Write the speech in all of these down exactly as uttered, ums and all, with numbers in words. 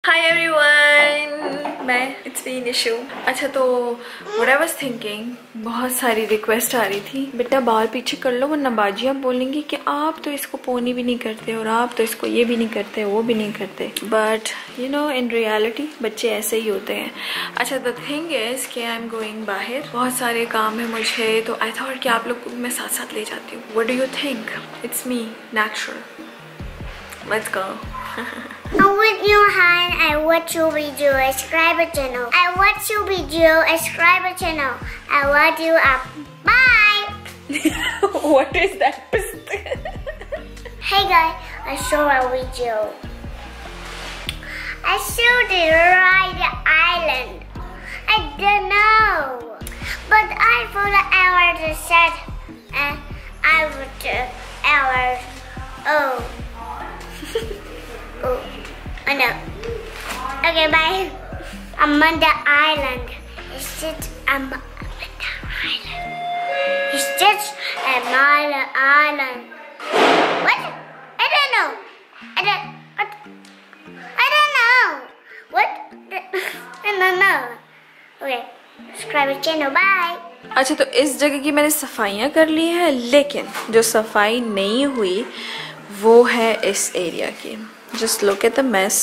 हाय everyone, मैं it's me Nishu. अच्छा, तो व्हाट आई वाज थिंकिंग, बहुत सारी रिक्वेस्ट आ रही थी, बेटा बाल पीछे कर लो वरना बाजियाँ बोलेंगी कि आप तो इसको पोनी भी नहीं करते और आप तो इसको ये भी नहीं करते वो भी नहीं करते। But you know in reality बच्चे ऐसे ही होते हैं। अच्छा, द थिंग इज कि आई एम गोइंग बाहर, बहुत सारे काम है मुझे, तो आई थॉट कि आप लोग को भी मैं साथ साथ ले जाती हूँ। What do you think? It's me natural, let's go. I want you hi, I watch your video, subscribe channel. I watch your video, subscribe channel. I want you up. Bye. What is that? Hey guys, I saw a video. I saw the right island. I don't know, but I thought I was sad and I would hours. Oh. Oh, I know. Okay, bye. I'm on the island. It's just I'm on the island. It's just I'm on the island. What? I don't know. I don't. What? I don't know. What? I don't know. Okay, subscribe to channel. Bye. अच्छा, तो इस जगह की मैंने सफाइयाँ कर ली है, लेकिन जो सफाई नहीं हुई वो है इस एरिया की। Just look at the mess.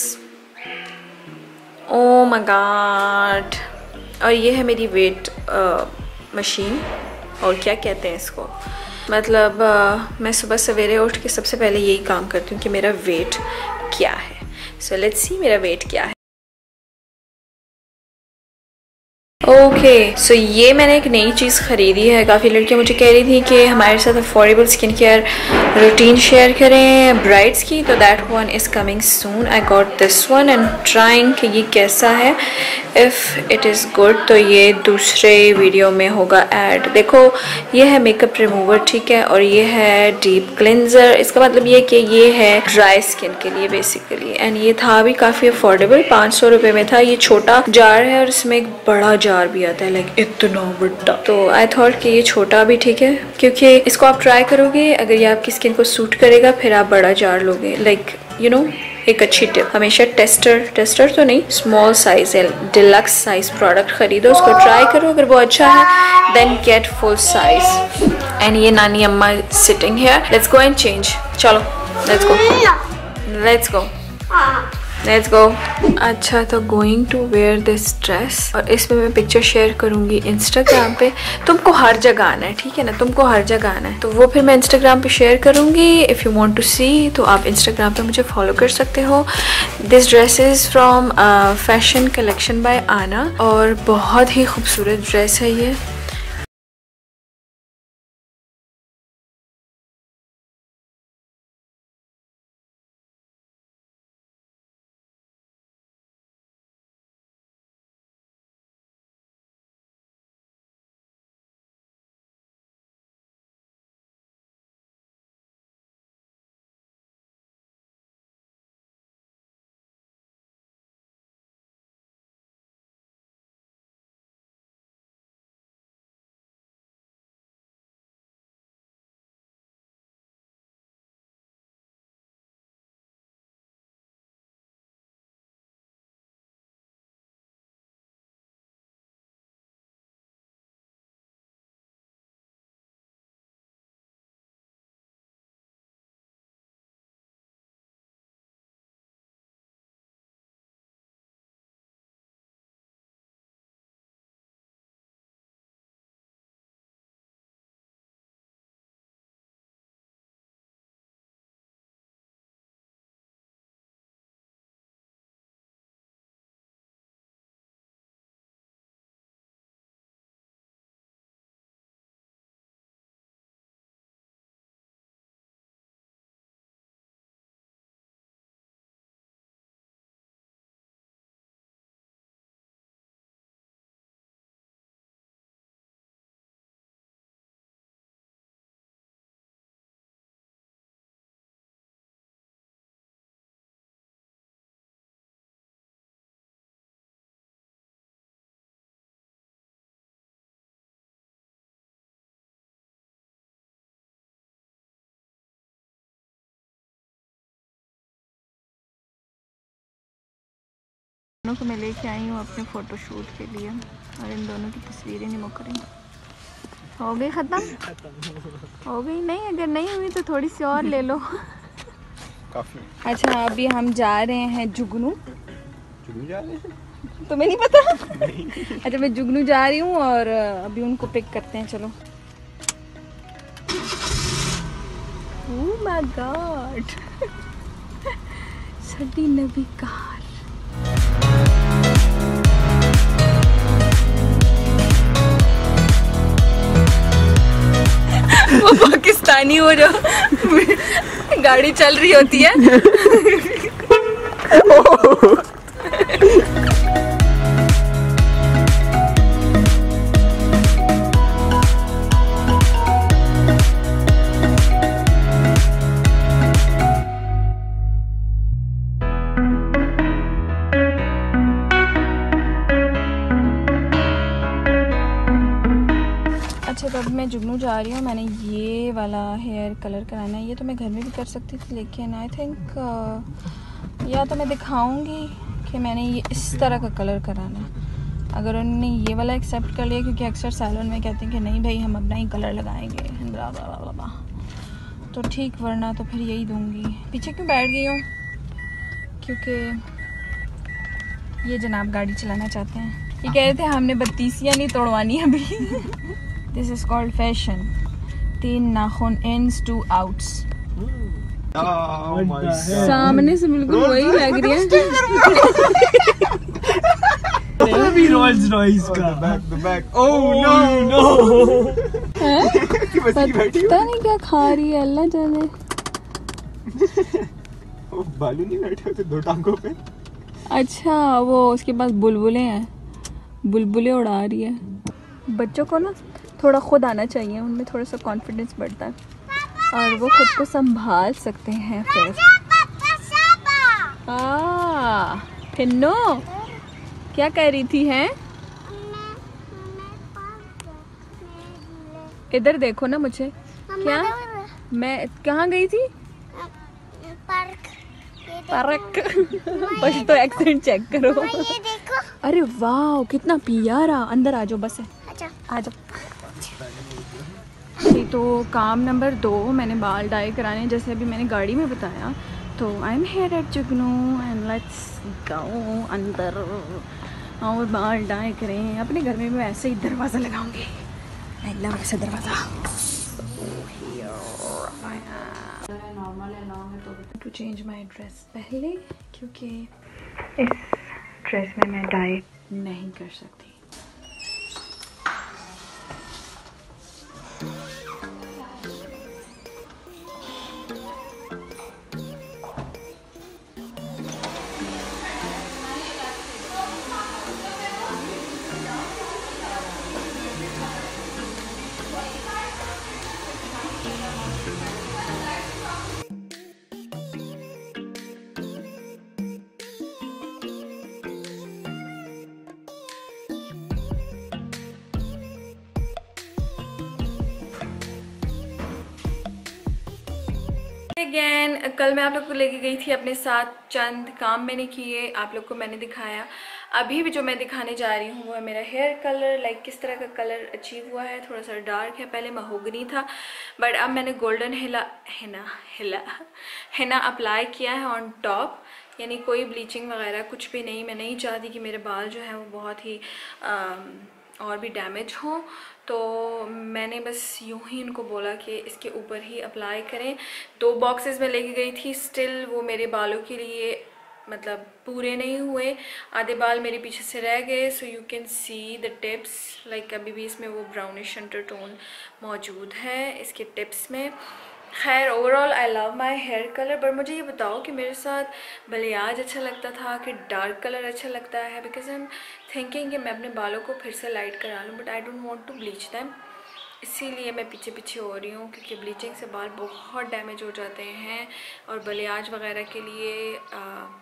Oh my god. और ये है मेरी वेट मशीन, और क्या कहते हैं इसको, मतलब uh, मैं सुबह सवेरे उठ के सबसे पहले यही काम करती हूँ कि मेरा वेट क्या है। सो लेट्स सी मेरा वेट क्या है। ओके okay, सो so ये मैंने एक नई चीज़ ख़रीदी है। काफ़ी लड़कियां मुझे कह रही थी कि हमारे साथ affordable skin care routine share करें ब्राइड्स की, तो that one is coming soon. I got this one and trying कि ये कैसा है। इफ़ इट इज़ गुड तो ये दूसरे वीडियो में होगा ऐड। देखो, ये है मेकअप रिमूवर, ठीक है, और ये है डीप क्लिनजर। इसका मतलब ये कि ये है ड्राई स्किन के लिए बेसिकली, एंड ये था भी काफ़ी अफोर्डेबल, पाँच सौ रुपये में था। ये छोटा जार है और इसमें एक बड़ा जार भी आता है, लाइक इतना बड़ा। तो आई थॉट कि ये छोटा भी ठीक है, क्योंकि इसको आप ट्राई करोगे, अगर ये आपकी स्किन को सूट करेगा फिर आप बड़ा जार लोगे। लाइक यू नो एक अच्छी टिप, हमेशा टेस्टर टेस्टर तो नहीं, स्मॉल साइज है, डिलक्स साइज प्रोडक्ट खरीदो, उसको ट्राई करो, अगर वो अच्छा है then get full size. And ये नानी अम्मा sitting here, let's go and change. चलो let's go let's go let's go. अच्छा, तो going to wear this dress, और इसमें मैं पिक्चर शेयर करूंगी इंस्टाग्राम पे। तुमको हर जगह आना है, ठीक है ना, तुमको हर जगह आना है, तो वो फिर मैं इंस्टाग्राम पे शेयर करूंगी। If you want to see तो आप इंस्टाग्राम पे मुझे फॉलो कर सकते हो। This dress is from fashion collection by आना, और बहुत ही खूबसूरत ड्रेस है ये। दोनों को मैं लेके आई हूँ अपने फ़ोटोशूट के लिए और इन दोनों की तस्वीरें नहीं मुक रही। हो गई ख़त्म? हो गई? नहीं, अगर नहीं हुई तो थोड़ी सी और ले लो। काफी। अच्छा, अभी हम जा रहे हैं जुगनू। जुगनू जा रहे हैं? तुम्हें नहीं पता? नहीं। अच्छा, मैं जुगनू जा रही हूँ और अभी उनको पिक करते हैं। चलो। ओह माय गॉड, सड़ी नवी कार। वो पाकिस्तानी हो जो गाड़ी चल रही होती है। अच्छा, तो अब मैं जुगनू जा रही हूँ। मैंने ये वाला हेयर कलर कराना है। ये तो मैं घर में भी कर सकती थी, लेकिन आई थिंक uh, या तो मैं दिखाऊंगी कि मैंने ये इस तरह का कलर कराना है। अगर उन्होंने ये वाला एक्सेप्ट कर लिया, क्योंकि अक्सर सैलून में कहते हैं कि नहीं भाई हम अपना ही कलर लगाएंगे, ब्ला ब्ला ब्ला ब्ला, तो ठीक, वरना तो फिर यही दूँगी। पीछे क्यों बैठ गई हूँ? क्योंकि ये जनाब गाड़ी चलाना चाहते हैं। ये कह रहे थे हमने बत्तीसियाँ नहीं तोड़वानी अभी। This is called fashion. तीन नाखून इन्स, टू आउट्स। सामने से बिल्कुल वही लग रही है। अभी रोल्स रॉयस का back the back. Oh no no. पता नहीं क्या खा रही है, अल्लाह जाने। वो बालू नहीं बैठे होते दो टांगों पे? अच्छा, वो उसके पास बुलबुले हैं, बुलबुले उड़ा रही है। बच्चों को ना थोड़ा खुद आना चाहिए, उनमें थोड़ा सा कॉन्फिडेंस बढ़ता है और वो खुद को संभाल सकते हैं। फिर आ, फिन्नो क्या कह रही थी? हैं इधर देखो ना मुझे। क्या मैं कहाँ गई थी? पार्क। पार्क। बस तो एक्सेंट चेक करो। ये देखो। अरे वाह, कितना प्यारा। अंदर आ जाओ, बस है, अच्छा आ जाओ। तो काम नंबर दो, मैंने बाल डाई कराने, जैसे अभी मैंने गाड़ी में बताया। तो I am here at Jugnu and let's go अंदर और बाल डाई करें। अपने घर में मैं ऐसे ही दरवाज़ा लगाऊंगी। आई लव ऐसा दरवाज़ा। टू चेंज माई ड्रेस पहले, क्योंकि इस ड्रेस में मैं डाई नहीं कर सकती। अगेन, कल मैं आप लोग को लेके गई थी अपने साथ, चंद काम मैंने किए, आप लोग को मैंने दिखाया। अभी भी जो मैं दिखाने जा रही हूँ वो है मेरा हेयर कलर, लाइक किस तरह का कलर अचीव हुआ है। थोड़ा सा डार्क है, पहले महोगनी था, बट अब मैंने गोल्डन हिला हिना हिला हिना अप्लाई किया है ऑन टॉप। यानी कोई ब्लीचिंग वगैरह कुछ भी नहीं। मैं नहीं चाहती कि मेरे बाल जो हैं वो बहुत ही आ, और भी डैमेज हों, तो मैंने बस यूं ही इनको बोला कि इसके ऊपर ही अप्लाई करें। दो बॉक्सेस में लेके गई थी, स्टिल वो मेरे बालों के लिए मतलब पूरे नहीं हुए, आधे बाल मेरे पीछे से रह गए। So you can see the tips, like अभी भी इसमें वो ब्राउनिश अंडरटोन मौजूद है इसके टिप्स में। खैर, overall I love my hair colour. But मुझे ये बताओ कि मेरे साथ बलियाज अच्छा लगता था कि डार्क कलर अच्छा लगता है, बिकॉज आई एम थिंकिंग कि मैं अपने बालों को फिर से लाइट करा लूँ, but I don't want to bleach them. इसीलिए मैं पीछे पीछे हो रही हूँ, क्योंकि ब्लीचिंग से बाल बहुत डैमेज हो जाते हैं और बलियाज वगैरह के लिए आ,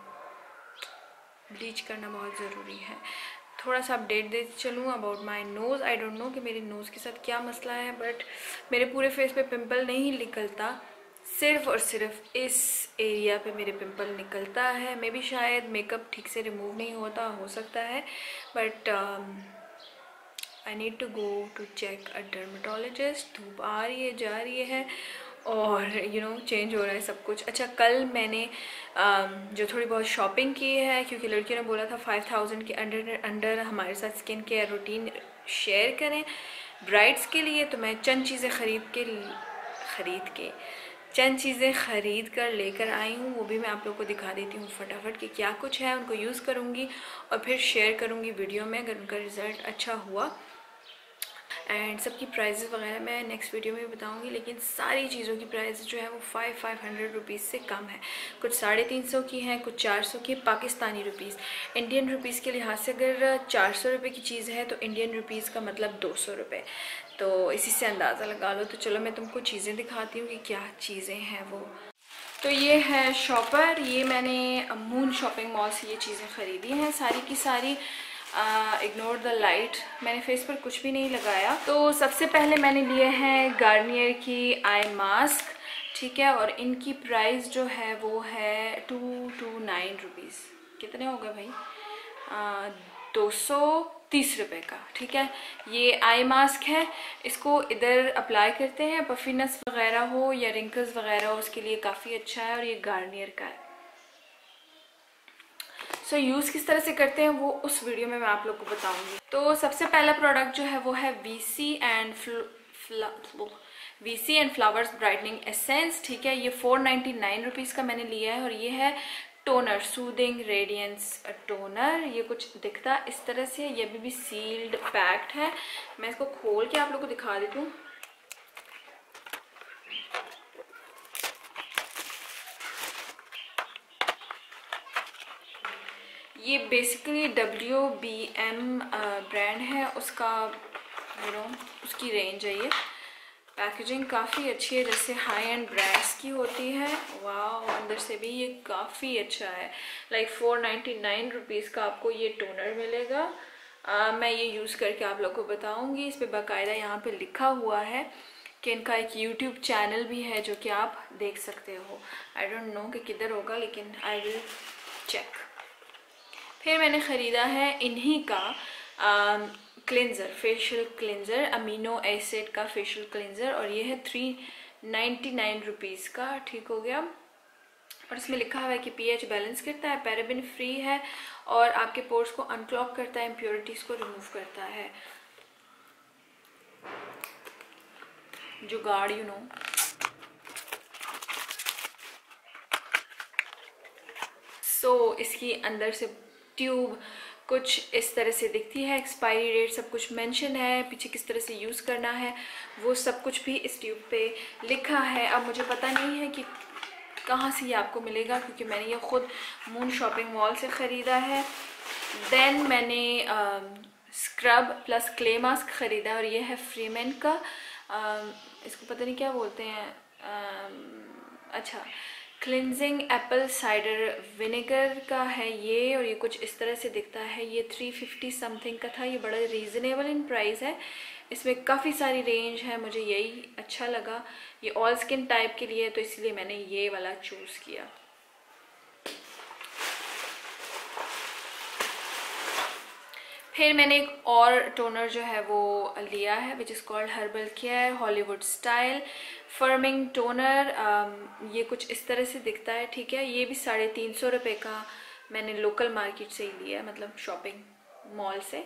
ब्लीच करना बहुत ज़रूरी है। थोड़ा सा अपडेट देती चलूँ about my nose. I don't know कि मेरी नोज़ के साथ क्या मसला है, बट मेरे पूरे फेस पे पिंपल नहीं निकलता, सिर्फ और सिर्फ इस एरिया पे मेरे पिंपल निकलता है। मे भी शायद मेकअप ठीक से रिमूव नहीं होता, हो सकता है, but I need to go to check a dermatologist. धूप आ रही है, जा रही है, और यू नो चेंज हो रहा है सब कुछ। अच्छा, कल मैंने um, जो थोड़ी बहुत शॉपिंग की है, क्योंकि लड़कियों ने बोला था फाइव थाउजेंड के अंडर अंडर हमारे साथ स्किन केयर रूटीन शेयर करें ब्राइड्स के लिए, तो मैं चंद चीज़ें ख़रीद के ख़रीद के चंद चीज़ें ख़रीद कर लेकर आई हूँ। वो भी मैं आप लोगों को दिखा देती हूँ फटाफट कि क्या कुछ है। उनको यूज़ करूँगी और फिर शेयर करूँगी वीडियो में अगर उनका रिज़ल्ट अच्छा हुआ। एंड सबकी प्राइसेस वगैरह मैं नेक्स्ट वीडियो में बताऊंगी, लेकिन सारी चीज़ों की प्राइस जो है वो फाइव फाइव हंड्रेड रुपीज़ से कम है। कुछ साढ़े तीन सौ की हैं, कुछ चार सौ की पाकिस्तानी रुपीज़। इंडियन रुपीज़ के लिहाज से अगर चार सौ रुपये की चीज़ है तो इंडियन रुपीज़ का मतलब दो सौ रुपये, तो इसी से अंदाज़ा लगा लो। तो चलो मैं तुमको चीज़ें दिखाती हूँ कि क्या चीज़ें हैं वो। तो ये है शॉपर, ये मैंने मून शॉपिंग मॉल से ये चीज़ें ख़रीदी हैं सारी की सारी। इग्नोर द लाइट, मैंने फेस पर कुछ भी नहीं लगाया। तो सबसे पहले मैंने लिए हैं गार्नियर की आई मास्क, ठीक है, और इनकी प्राइस जो है वो है टू टू नाइन रुपीज़। कितने हो गए भाई? दो सौ तीस रुपये का, ठीक है। ये आई मास्क है, इसको इधर अप्लाई करते हैं, पफिनेस वगैरह हो या रिंकल्स वगैरह हो उसके लिए काफ़ी अच्छा है, और ये गार्नियर का है। सो so, यूज़ किस तरह से करते हैं वो उस वीडियो में मैं आप लोग को बताऊंगी। तो सबसे पहला प्रोडक्ट जो है वो है VC and VC and flowers brightening essence, ठीक है। ये फोर नाइन्टी नाइन रुपीज़ का मैंने लिया है, और ये है टोनर, सूदिंग रेडियंस टोनर। ये कुछ दिखता इस तरह से, ये अभी भी सील्ड पैक्ड है। मैं इसको खोल के आप लोग को दिखा देती हूँ। ये basically W B M brand है, उसका यू नो उसकी रेंज है। ये पैकेजिंग काफ़ी अच्छी है, जैसे हाई एंड ब्रांड्स की होती है। वाह, अंदर से भी ये काफ़ी अच्छा है। Like four ninety nine rupees का आपको ये टोनर मिलेगा। uh, मैं ये यूज़ करके आप लोग को बताऊंगी। इस पर बाकायदा यहाँ पे लिखा हुआ है कि इनका एक यूट्यूब चैनल भी है जो कि आप देख सकते हो। आई डोंट नो कि किधर होगा, लेकिन आई विल चेक। फिर मैंने ख़रीदा है इन्हीं का cleanser, facial cleanser, amino acid का फेशियल क्लिनज़र, और ये है थ्री नाइन्टी नाइन रुपीज़ का, ठीक हो गया। और इसमें लिखा हुआ है कि पीएच बैलेंस करता है, पैराबेन फ्री है, और आपके पोर्स को अनक्लॉग करता है, इम्प्योरिटीज़ को रिमूव करता है। जुगाड़, यू नो। सो so, इसकी अंदर से ट्यूब कुछ इस तरह से दिखती है। एक्सपायरी डेट सब कुछ मेंशन है, पीछे किस तरह से यूज़ करना है वो सब कुछ भी इस ट्यूब पे लिखा है। अब मुझे पता नहीं है कि कहाँ से ये आपको मिलेगा, क्योंकि मैंने ये ख़ुद मून शॉपिंग मॉल से ख़रीदा है। देन मैंने स्क्रब प्लस क्ले मास्क ख़रीदा, और ये है फ्रीमेन का, आ, इसको पता नहीं क्या बोलते हैं, आ, अच्छा क्लिनजिंग एप्पल साइडर विनेगर का है ये, और ये कुछ इस तरह से दिखता है। ये थ्री फिफ्टी समथिंग का था, ये बड़ा रीज़नेबल इन प्राइस है। इसमें काफ़ी सारी रेंज है, मुझे यही अच्छा लगा। ये ऑल स्किन टाइप के लिए, तो इसलिए मैंने ये वाला चूज़ किया। फिर मैंने एक और टोनर जो है वो लिया है, which is called herbal care Hollywood style firming toner. ये कुछ इस तरह से दिखता है, ठीक है। ये भी साढ़े तीन सौ रुपये का मैंने लोकल मार्केट से ही लिया है, मतलब शॉपिंग मॉल से।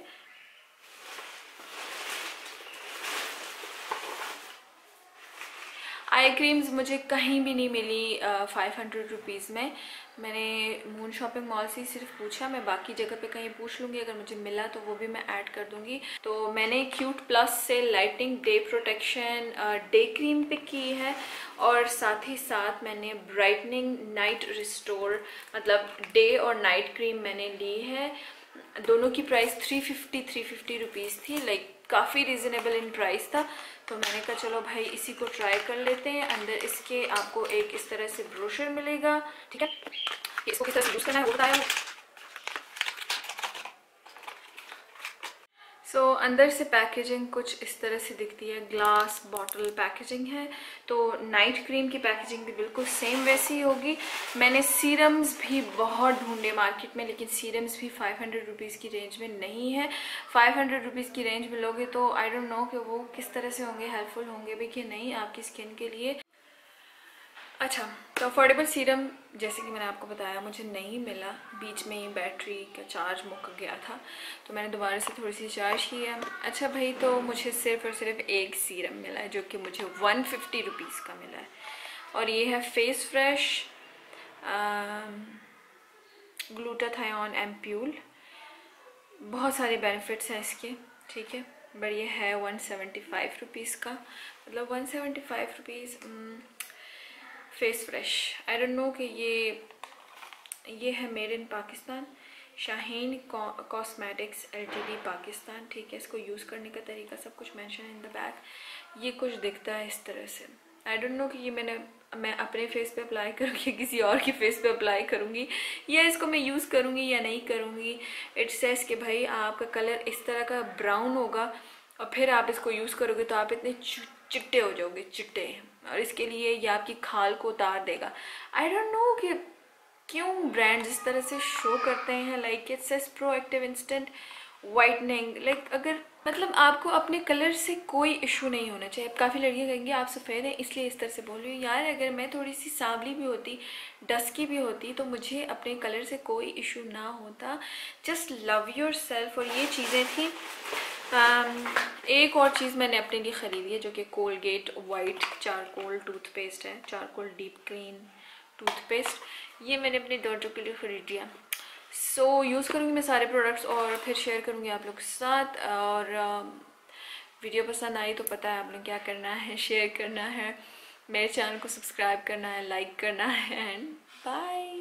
आई क्रीम्स मुझे कहीं भी नहीं मिली फाइव हंड्रेड रुपीज़ में। मैंने मून शॉपिंग मॉल से ही सिर्फ पूछा, मैं बाकी जगह पे कहीं पूछ लूँगी, अगर मुझे मिला तो वो भी मैं ऐड कर दूँगी। तो मैंने क्यूट प्लस से lighting day protection day cream pick की है, और साथ ही साथ मैंने ब्राइटनिंग नाइट रिस्टोर मतलब डे और नाइट क्रीम मैंने ली है। दोनों की price three fifty three fifty rupees थी, लाइक काफ़ी रिजनेबल इन प्राइस था। तो मैंने कहा चलो भाई इसी को ट्राई कर लेते हैं। अंदर इसके आपको एक इस तरह से ब्रोशर मिलेगा, ठीक है। इसको किस तरह से यूज़ करना है वो बताया। सो so, अंदर से पैकेजिंग कुछ इस तरह से दिखती है, ग्लास बॉटल पैकेजिंग है। तो नाइट क्रीम की पैकेजिंग भी बिल्कुल सेम वैसी ही होगी। मैंने सीरम्स भी बहुत ढूंढे मार्केट में, लेकिन सीरम्स भी फाइव हंड्रेड रुपीज़ की रेंज में नहीं है। फाइव हंड्रेड रुपीज़ की रेंज में लोगे तो आई डोंट नो कि वो किस तरह से होंगे, हेल्पफुल होंगे भी कि नहीं आपकी स्किन के लिए। अच्छा, तो अफोर्डेबल सीरम जैसे कि मैंने आपको बताया मुझे नहीं मिला, बीच में ही बैटरी का चार्ज मुक गया था, तो मैंने दोबारा से थोड़ी सी चार्ज की है। अच्छा भाई, तो मुझे सिर्फ और सिर्फ एक सीरम मिला है जो कि मुझे वन फिफ्टी रुपीज़ का मिला है, और ये है फेस फ्रेश ग्लूटाथायोन एम्प्यूल। बहुत सारे बेनिफिट्स हैं इसके, ठीक है, बट ये है वन सेवेंटी फाइव रुपीज़ का, मतलब one seventy five rupees face fresh. I don't know कि ये ये है made in Pakistan, Shaheen cosmetics LTD Pakistan, ठीक है। इसको यूज़ करने का तरीका सब कुछ मेंशन इन द बैक। ये कुछ दिखता है इस तरह से। आई डोंट नो कि ये मैंने मैं अपने फेस पे अप्लाई करूँगी या किसी और के फेस पे अप्लाई करूँगी, या इसको मैं यूज़ करूँगी या नहीं करूँगी। इट सेज कि भाई आपका कलर इस तरह का ब्राउन होगा और फिर आप इसको यूज़ करोगे तो आप इतने चिट्टे हो जाओगे, चिट्टे, और इसके लिए ये आपकी खाल को उतार देगा। आई डोंट नो कि क्यों ब्रांड्स इस तरह से शो करते हैं, like it says proactive instant whitening, like अगर मतलब आपको अपने कलर से कोई इशू नहीं होना चाहिए। काफ़ी लड़कियां कहेंगी आप सफ़ेद हैं इसलिए इस तरह से बोल रही हूँ। यार अगर मैं थोड़ी सी सांवली भी होती, डस्की भी होती, तो मुझे अपने कलर से कोई इशू ना होता। Just love yourself. और ये चीज़ें थी। um, एक और चीज़ मैंने अपने लिए ख़रीदी है जो कि कोलगेट वाइट चारकोल टूथपेस्ट है, चारकोल डीप क्लीन टूथपेस्ट। ये मैंने अपने डॉटर के लिए ख़रीद लिया। सो so, यूज़ करूँगी मैं सारे प्रोडक्ट्स और फिर शेयर करूँगी आप लोग के साथ। और वीडियो पसंद आई तो पता है आप लोग क्या करना है, शेयर करना है, मेरे चैनल को सब्सक्राइब करना है, लाइक करना है, एंड बाय।